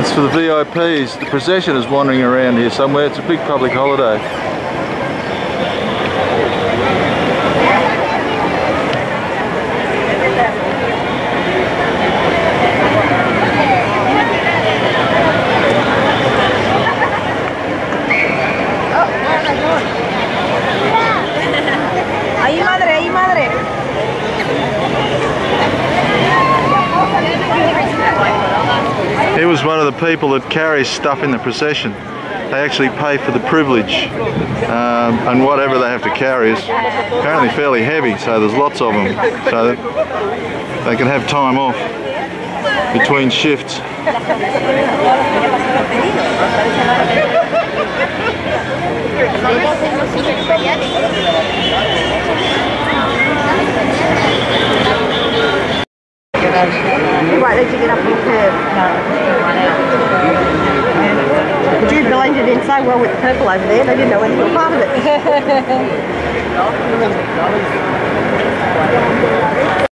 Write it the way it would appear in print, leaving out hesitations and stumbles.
It's for the VIPs. The procession is wandering around here somewhere. It's a big public holiday. Ahí madre, ahí madre. He was one of the people that carries stuff in the procession. They actually pay for the privilege, and whatever they have to carry is apparently fairly heavy, so there's lots of them, so that they can have time off between shifts. Right, did you get up on the curve? No. Jude blended in so well with the purple over there, they didn't know anything was part of it.